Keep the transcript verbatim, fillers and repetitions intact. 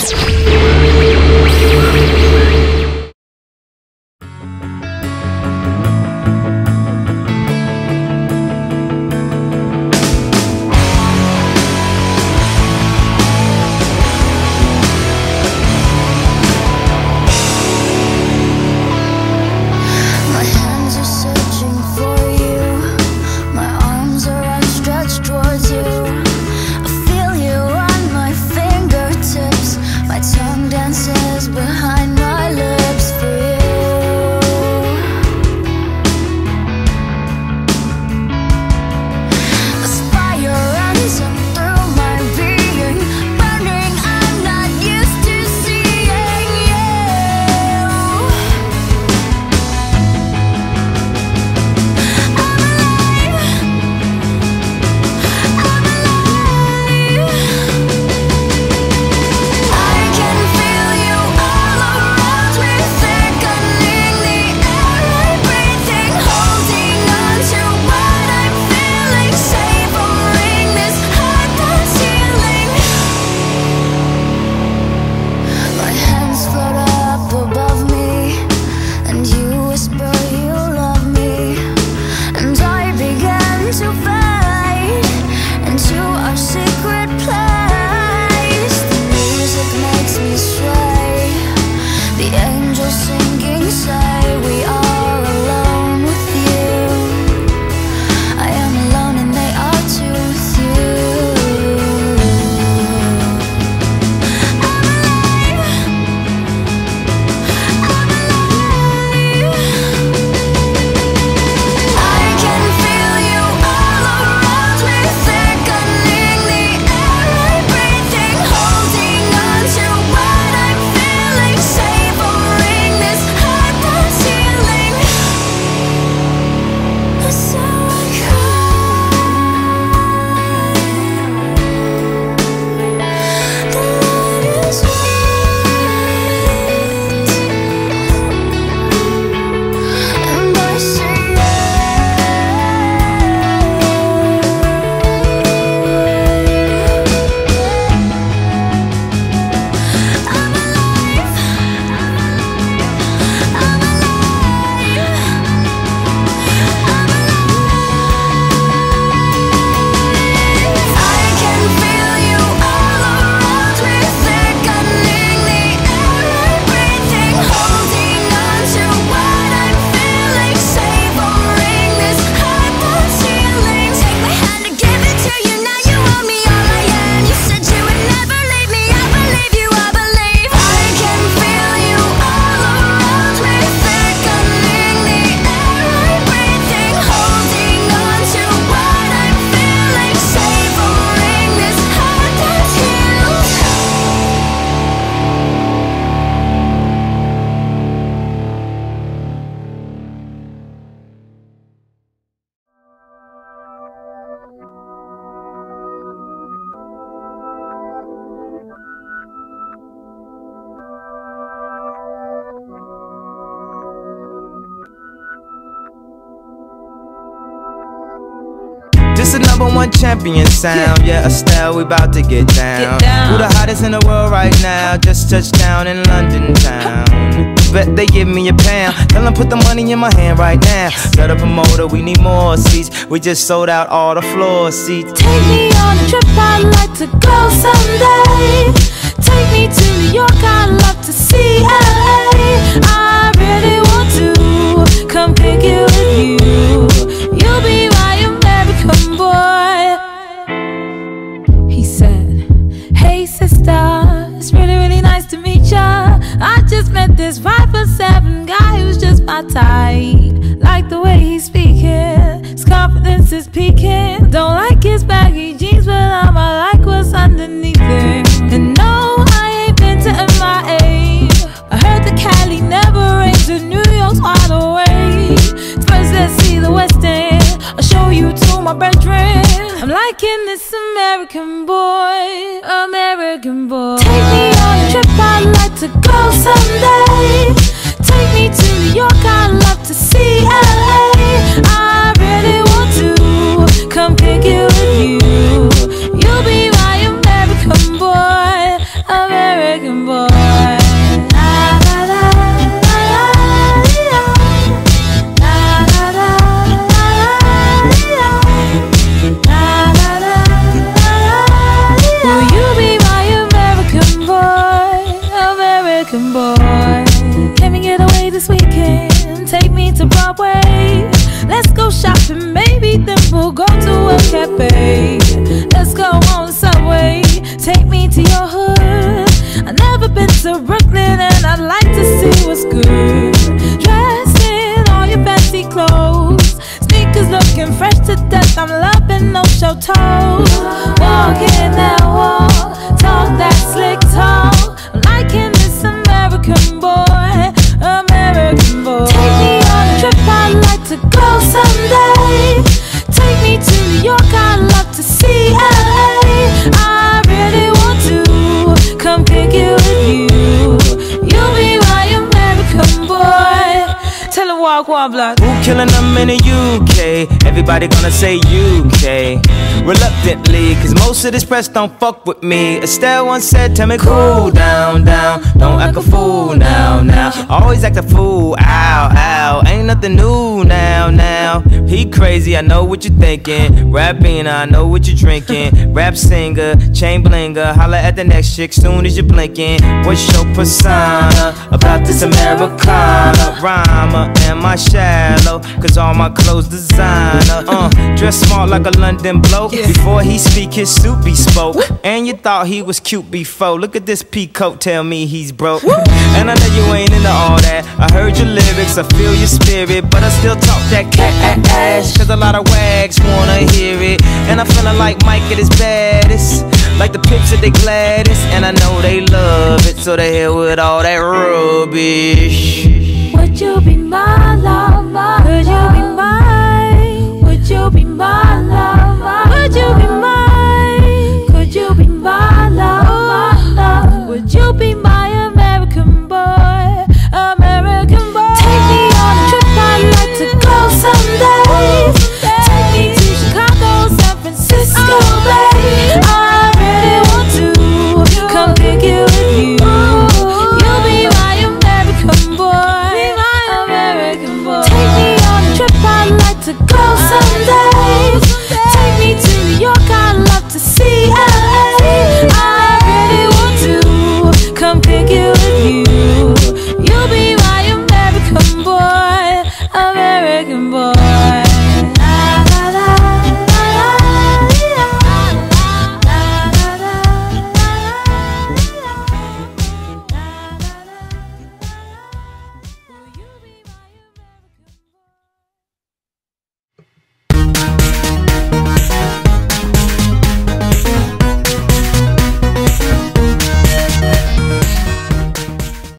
This the number one champion sound. Yeah, Estelle, we about to get down. Get down. Who the hottest in the world right now? Just touched down in London town. Bet they give me a pound. Tell them put the money in my hand right now. Got a promoter, we need more seats. We just sold out all the floor seats. Take me on a trip, I'd like to go someday. Take me to New York, I'd love to see L A. I really want to come pick it with you. You'll be my American boy. He said, hey sister, it's really, really nice to meet ya. I just met this five foot seven guy who's just my type. Like the way he's speaking, his confidence is peaking. Don't like his baggy jeans, but I'ma like what's underneath it. And no, I ain't been to M I A. I heard the Cali never rains, and New York's wide awake. First let's see the West End, I'll show you to my bedroom. I'm liking this American boy, American boy. Take me on a trip, I'd like to go someday. Take me to New York, I'd love to see L A. I really want to come pick it with you. You'll be my American boy, American American boy. La, la, la, la, la, la, la, la, la, la, la, la. Will you be my American boy, American boy? Can we get away this weekend? Take me to Broadway. Let's go shopping, maybe then we'll go to a cafe. Let's go on the subway, take me to your hood. I've never been to Brooklyn and I'd like to see what's good. Dressed in all your fancy clothes, sneakers looking fresh to death. I'm loving no show toes. Walking that walk, talk that slick talk. I'm liking this American boy, American boy. Take me on a trip, I'd like to go someday. Take me to New York, I'd love to see L A. I really want to come kick it with you. You'll be my American boy. Tell her walk one block. Who killing them in the U K? Everybody gonna say U K reluctantly, cause most of this press don't fuck with me. Estelle once said, tell me cool down, down. Don't act a fool now, now. Always act a fool, ow, ow. Ain't nothing new now, now. He crazy, I know what you're thinking. Rapping, I know what you're drinking. Rap singer, chain blinger. Holla at the next chick soon as you're blinking. What's your persona about this Americana? Rhymer, am I shallow? Cause all my clothes designer. Uh, dress smart like a London bloke. Before he speak, his suit be spoke. And you thought he was cute before. Look at this peacoat, tell me he's broke. And I know you ain't into all that. I heard your lyrics, I feel your spirit, but I still talk that cat ass. Cause a lot of wags wanna hear it. And I'm feeling like Mike at his baddest, like the pips at they gladdest. And I know they love it, so they here with all that rubbish.